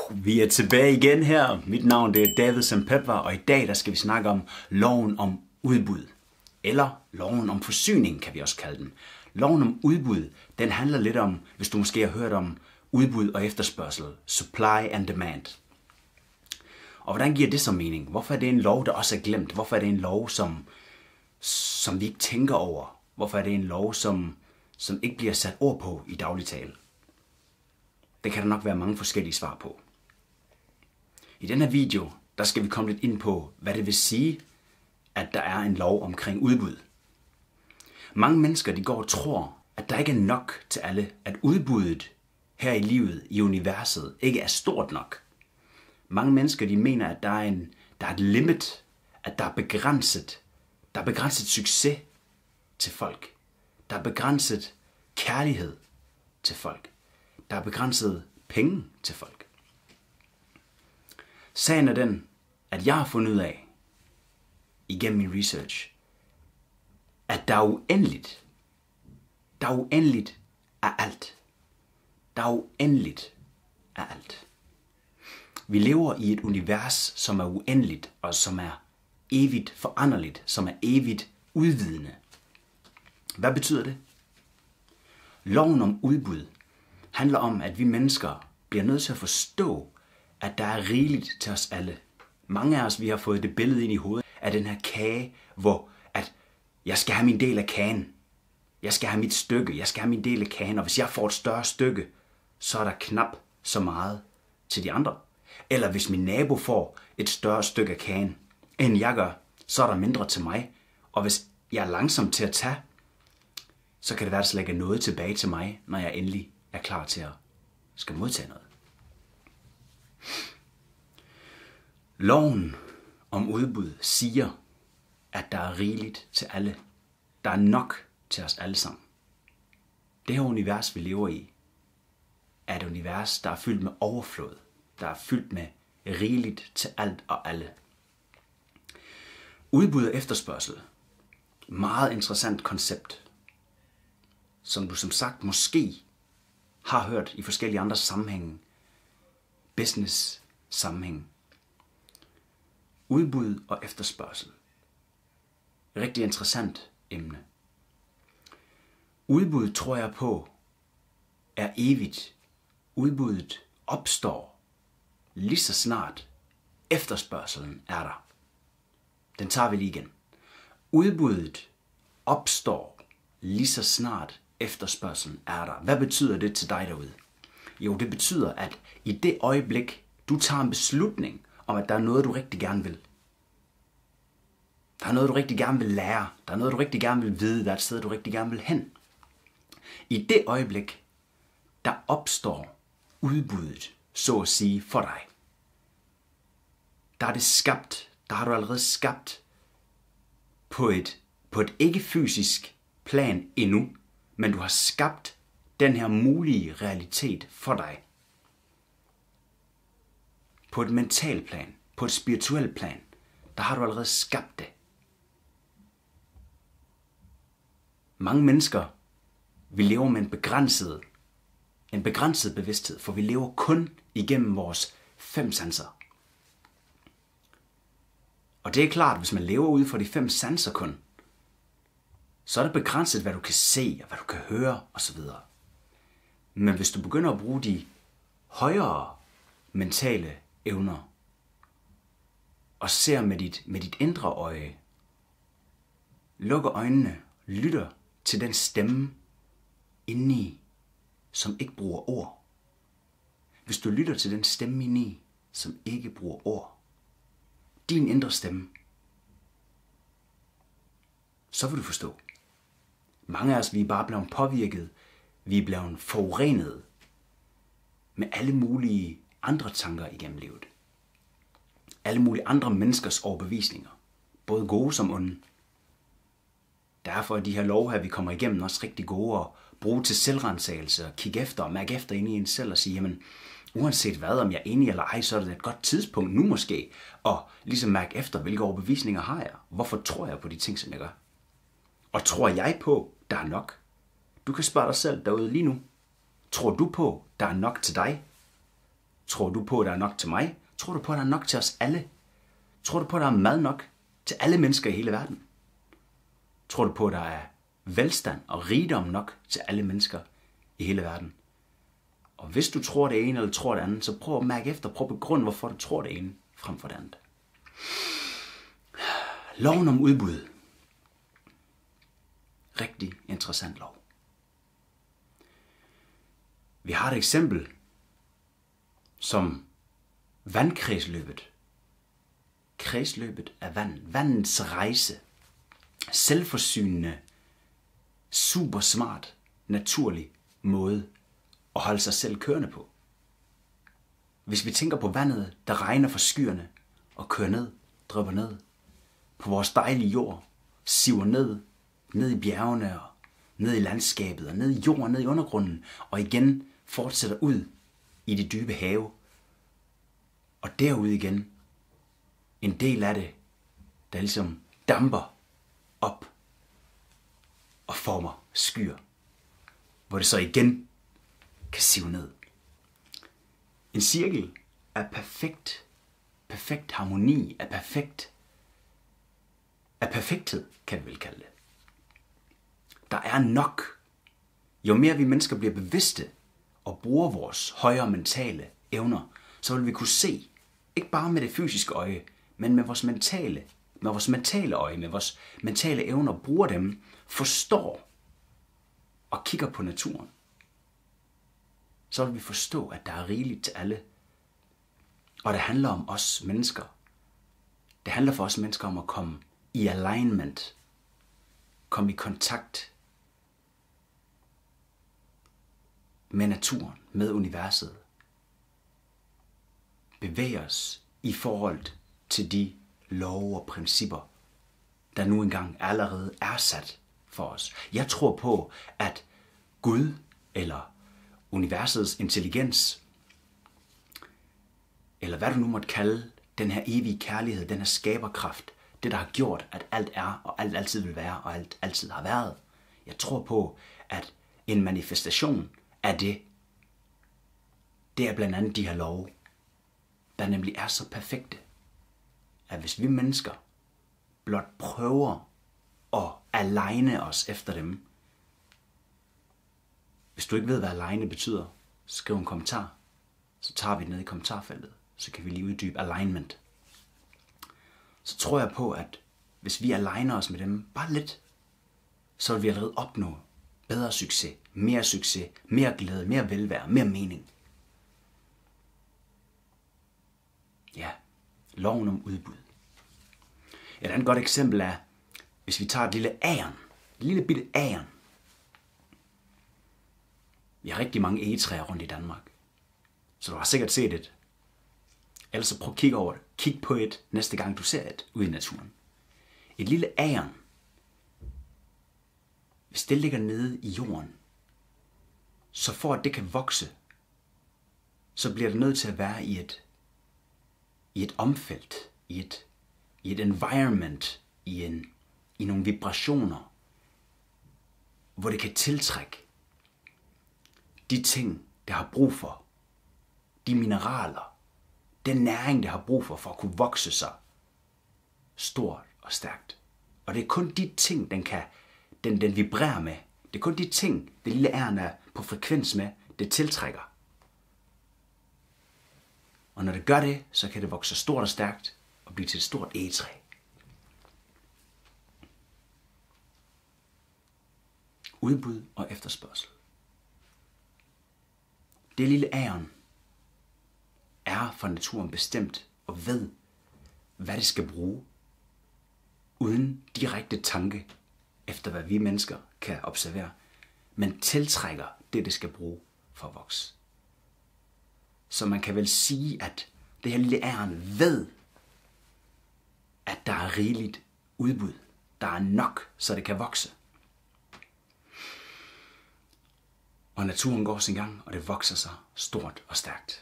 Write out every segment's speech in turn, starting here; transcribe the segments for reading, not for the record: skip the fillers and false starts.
Vi er tilbage igen her. Mit navn det er David Sempepper, og i dag der skal vi snakke om loven om udbud. Eller loven om forsyning, kan vi også kalde den. Loven om udbud, den handler lidt om, hvis du måske har hørt om udbud og efterspørgsel. Supply and demand. Og hvordan giver det så mening? Hvorfor er det en lov, der også er glemt? Hvorfor er det en lov, som vi ikke tænker over? Hvorfor er det en lov, som ikke bliver sat ord på i dagligtale? Det kan der nok være mange forskellige svar på. I denne her video, der skal vi komme lidt ind på, hvad det vil sige, at der er en lov omkring udbud. Mange mennesker de går og tror, at der ikke er nok til alle, at udbuddet her i livet, i universet, ikke er stort nok. Mange mennesker de mener, at der er et limit, at der er begrænset succes til folk. Der er begrænset kærlighed til folk. Der er begrænset penge til folk. Sagen er den, at jeg har fundet ud af, igennem min research, at der er uendeligt. Der er uendeligt af alt. Der er uendeligt af alt. Vi lever i et univers, som er uendeligt, og som er evigt foranderligt, som er evigt udvidende. Hvad betyder det? Loven om udbud handler om, at vi mennesker bliver nødt til at forstå, at der er rigeligt til os alle. Mange af os, vi har fået det billede ind i hovedet af den her kage, hvor at jeg skal have min del af kagen. Jeg skal have mit stykke, jeg skal have min del af kagen, og hvis jeg får et større stykke, så er der knap så meget til de andre. Eller hvis min nabo får et større stykke af kagen, end jeg gør, så er der mindre til mig. Og hvis jeg er langsom til at tage, så kan det være, at der slet ikke er noget tilbage til mig, når jeg endelig er klar til at skal modtage noget. Loven om udbud siger, at der er rigeligt til alle. Der er nok til os alle sammen. Det her univers, vi lever i, er et univers, der er fyldt med overflod. Der er fyldt med rigeligt til alt og alle. Udbud og efterspørgsel. Meget interessant koncept, som du som sagt måske har hørt i forskellige andre sammenhænge. Business sammenhæng. Udbud og efterspørgsel. Rigtig interessant emne. Udbud tror jeg på er evigt. Udbuddet opstår lige så snart efterspørgselen er der. Den tager vi lige igen. Udbuddet opstår lige så snart efterspørgselen er der. Hvad betyder det til dig derude? Jo, det betyder, at i det øjeblik, du tager en beslutning om, at der er noget, du rigtig gerne vil. Der er noget, du rigtig gerne vil lære. Der er noget, du rigtig gerne vil vide. Der er et sted, du rigtig gerne vil hen. I det øjeblik, der opstår udbuddet, så at sige, for dig. Der er det skabt. Der har du allerede skabt på et ikke-fysisk plan endnu, men du har skabt den her mulige realitet for dig. På et mentalt plan, på et spirituelt plan, der har du allerede skabt det. Mange mennesker, vi lever med en begrænset bevidsthed, for vi lever kun igennem vores 5 sanser. Og det er klart, hvis man lever ud fra de 5 sanser kun, så er det begrænset, hvad du kan se, og hvad du kan høre, osv. Men hvis du begynder at bruge de højere mentale evner, og ser med dit indre øje, lukker øjnene, lytter til den stemme indeni, som ikke bruger ord. Hvis du lytter til den stemme indeni, som ikke bruger ord, din indre stemme, så vil du forstå. Mange af os, vi er bare blevet påvirket, vi er blevet forurenet med alle mulige andre tanker igennem livet. Alle mulige andre menneskers overbevisninger, både gode som onde. Derfor er de her lov her, vi kommer igennem, også rigtig gode at bruge til selvrensagelse og kigge efter og mærke efter inde i en selv og sige, jamen, uanset hvad, om jeg er enig eller ej, så er det et godt tidspunkt nu måske, og ligesom mærke efter, hvilke overbevisninger har jeg. Hvorfor tror jeg på de ting, som jeg gør? Og tror jeg på, der er nok? Du kan spørge dig selv derude lige nu. Tror du på, der er nok til dig? Tror du på, at der er nok til mig? Tror du på, at der er nok til os alle? Tror du på, at der er mad nok til alle mennesker i hele verden? Tror du på, at der er velstand og rigdom nok til alle mennesker i hele verden? Og hvis du tror det ene eller tror det andet, så prøv at mærke efter, prøv at begrunde, hvorfor du tror det ene frem for det andet. Loven om udbud. Rigtig interessant lov. Vi har et eksempel som vandkredsløbet. Kredsløbet af vand. Vandets rejse. Selvforsynende, super smart, naturlig måde at holde sig selv kørende på. Hvis vi tænker på vandet, der regner fra skyerne og kører ned, drypper ned på vores dejlige jord, siver ned i bjergene og ned i landskabet og ned i jorden, ned i undergrunden og igen fortsætter ud i de dybe have og derude igen en del af det, der ligesom damper op og former skyer, hvor det så igen kan sive ned. En cirkel er perfekt harmoni, er perfekthed, kan vi vel kalde det. Der er nok. Jo mere vi mennesker bliver bevidste og bruger vores højere mentale evner, så vil vi kunne se, ikke bare med det fysiske øje, men med vores mentale øje, med vores mentale evner, bruger dem, forstår og kigger på naturen. Så vil vi forstå, at der er rigeligt til alle. Og det handler om os mennesker. Det handler for os mennesker om at komme i alignment, komme i kontakt med naturen, med universet. Bevæge os i forhold til de love og principper, der nu engang allerede er sat for os. Jeg tror på, at Gud eller universets intelligens, eller hvad du nu måtte kalde den her evige kærlighed, den her skaberkraft, det der har gjort, at alt er, og alt altid vil være, og alt altid har været. Jeg tror på, at en manifestation af det er blandt andet de her love, der nemlig er så perfekte, at hvis vi mennesker blot prøver at aligne os efter dem. Hvis du ikke ved, hvad aligne betyder, skriv en kommentar, så tager vi det ned i kommentarfeltet, så kan vi lige uddybe alignment. Så tror jeg på, at hvis vi aligner os med dem bare lidt, så vil vi allerede opnå bedre succes, mere glæde, mere velvære, mere mening. Ja, loven om udbud. Et andet godt eksempel er, hvis vi tager et lille bitte agern. Vi har rigtig mange egetræer rundt i Danmark, så du har sikkert set et. Ellers så prøv at kig på et næste gang du ser et ude i naturen. Et lille agern. Hvis det ligger nede i jorden, så for at det kan vokse, så bliver det nødt til at være i et omfelt, i et environment, i nogle vibrationer, hvor det kan tiltrække de ting, det har brug for, de mineraler, den næring, det har brug for at kunne vokse sig stort og stærkt. Og det er kun de ting, den vibrerer med. Det er kun de ting, det lille æren er på frekvens med, det tiltrækker. Og når det gør det, så kan det vokse stort og stærkt og blive til et stort egetræ. Udbud og efterspørgsel. Det lille æren er for naturen bestemt og ved, hvad det skal bruge, uden direkte tanke efter, hvad vi mennesker kan observere, men tiltrækker det skal bruge for at vokse. Så man kan vel sige, at det her lille æren ved, at der er rigeligt udbud. Der er nok, så det kan vokse. Og naturen går sin gang, og det vokser sig stort og stærkt.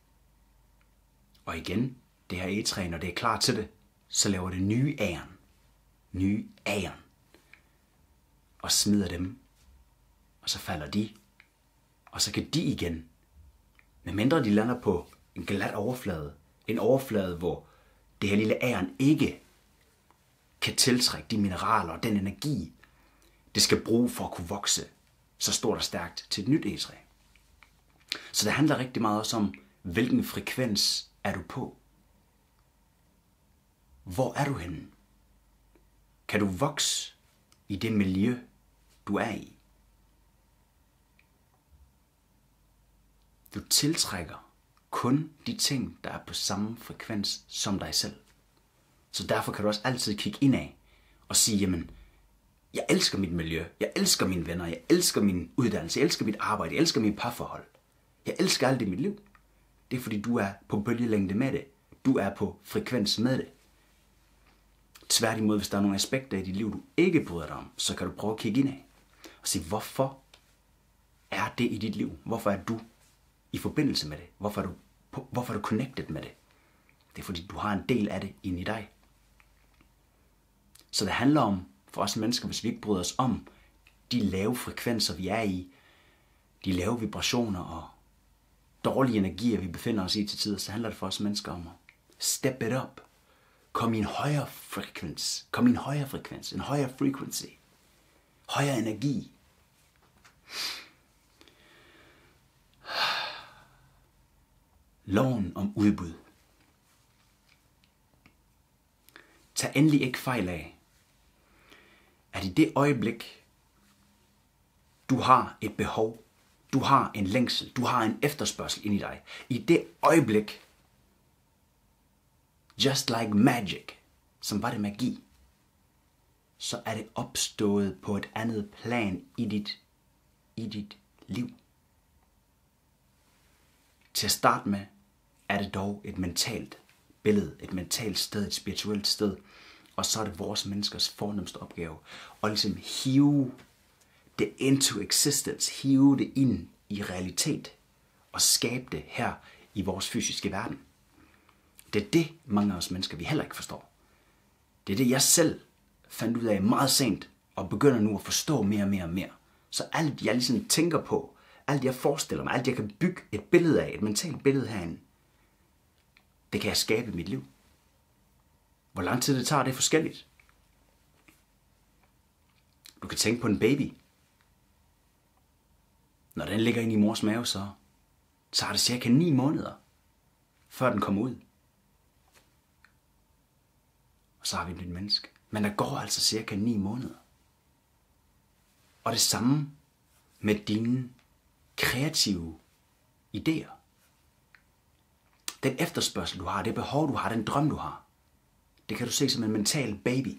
Og igen, det her egetræ, når det er klar til det, så laver det nye æren. Og smider dem. Og så falder de. Og så kan de igen, medmindre de lander på en glat overflade. En overflade, hvor det her lille æren ikke kan tiltrække de mineraler og den energi, det skal bruge for at kunne vokse så stort og stærkt til et nyt egetræ. Så det handler rigtig meget også om, hvilken frekvens er du på? Hvor er du henne? Kan du vokse i det miljø, du er i? Du tiltrækker kun de ting, der er på samme frekvens som dig selv. Så derfor kan du også altid kigge indad og sige, jamen, jeg elsker mit miljø, jeg elsker mine venner, jeg elsker min uddannelse, jeg elsker mit arbejde, jeg elsker mit parforhold. Jeg elsker alt i mit liv. Det er fordi, du er på bølgelængde med det. Du er på frekvens med det. Tværtimod, hvis der er nogle aspekter i dit liv, du ikke bryder dig om, så kan du prøve at kigge indad og sige, hvorfor er det i dit liv? Hvorfor er du i forbindelse med det? Hvorfor er du connected med det? Det er fordi, du har en del af det inde i dig. Så det handler om, for os mennesker, hvis vi ikke bryder os om de lave frekvenser, vi er i, de lave vibrationer og dårlige energier, vi befinder os i til tider, så handler det for os mennesker om at step it up. Kom i en højere frekvens. Kom i en højere frekvens. En højere frequency. Højere energi. Loven om udbud. Tag endelig ikke fejl af, at i det øjeblik, du har et behov, du har en længsel, du har en efterspørgsel ind i dig, i det øjeblik, just like magic, som var det magi, så er det opstået på et andet plan i dit liv. Til at starte med, er det dog et mentalt billede, et mentalt sted, et spirituelt sted, og så er det vores menneskers fornemste opgave at ligesom hive det into existence, hive det ind i realitet og skabe det her i vores fysiske verden. Det er det, mange af os mennesker, vi heller ikke forstår. Det er det, jeg selv fandt ud af meget sent, og begynder nu at forstå mere og mere og mere. Så alt, jeg ligesom tænker på, alt jeg forestiller mig, alt jeg kan bygge et billede af, et mentalt billede herinde, det kan jeg skabe i mit liv. Hvor lang tid det tager, det er forskelligt. Du kan tænke på en baby. Når den ligger inde i mors mave, så tager det cirka 9 måneder, før den kommer ud. Og så har vi et nyt menneske. Men der går altså cirka 9 måneder. Og det samme med dine kreative idéer. Den efterspørgsel, du har, det behov, du har, den drøm, du har, det kan du se som en mental baby.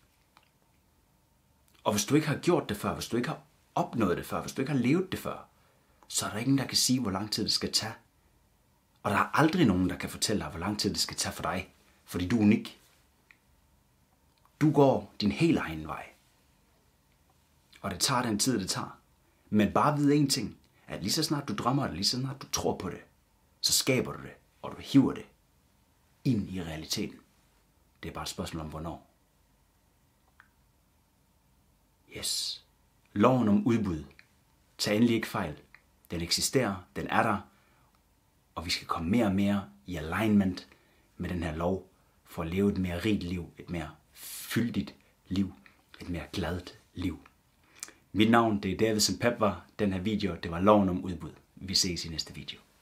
Og hvis du ikke har gjort det før, hvis du ikke har opnået det før, hvis du ikke har levet det før, så er der ingen, der kan sige, hvor lang tid det skal tage. Og der er aldrig nogen, der kan fortælle dig, hvor lang tid det skal tage for dig, fordi du er unik. Du går din helt egen vej. Og det tager den tid, det tager. Men bare vide en ting, at lige så snart du drømmer det, lige så snart du tror på det, så skaber du det, og du hiver det ind i realiteten. Det er bare et spørgsmål om, hvornår. Yes. Loven om udbud. Tag endelig ikke fejl. Den eksisterer, den er der, og vi skal komme mere og mere i alignment med den her lov, for at leve et mere rigt liv, et mere fyldigt liv, et mere gladt liv. Mit navn, det er David Sempepwa. Den her video, det var loven om udbud. Vi ses i næste video.